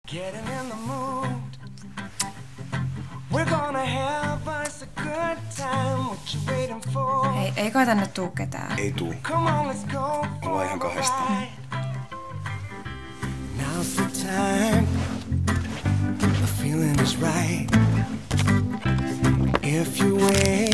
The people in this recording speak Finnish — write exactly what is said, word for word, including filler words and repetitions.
Getting in the mood. We're gonna have us a good time. What you waiting for? Hei, ei kai tänne tuu ketään. Ei tuu. Come on, let's go. Ollaan ihan kahdestaan. Now's the time. The feeling is right. If you wait.